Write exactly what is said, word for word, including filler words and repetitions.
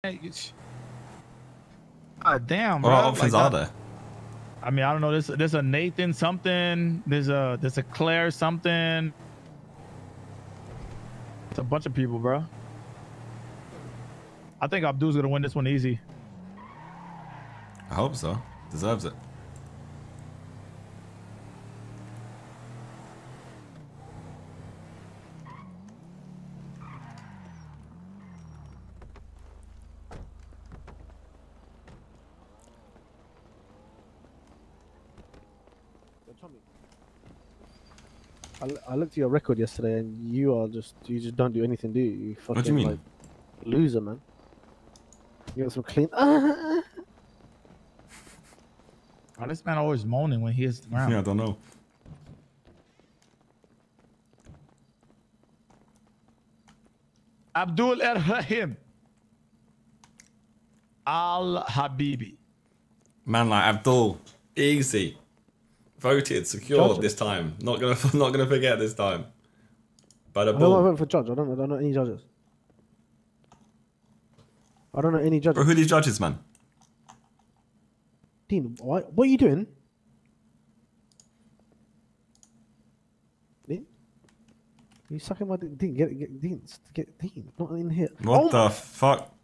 God damn, What bro. options like are that. there? I mean, I don't know. There's there's a Nathan something. There's a there's a Claire something. It's a bunch of people, bro. I think Abdul's gonna win this one easy. I hope so. Deserves it. I, I looked at your record yesterday, and you are just you just don't do anything, do you? You fucking What do you mean? like loser, man. You got some clean. Ah! Oh, this man always moaning when he hits the ground. Yeah, I don't know. Abdul El Rahim Al Habibi. Man, like Abdul, easy. Voted, secured this time. Not gonna, not gonna forget this time. By the I don't ball. vote for judge. I don't. I don't know any judges. I don't know any judges. Bro, who are these judges, man? Dean, what? What are you doing? Dean, you sucking my dick. Dean, get get Dean, get Dean. Not in here. What oh the fuck?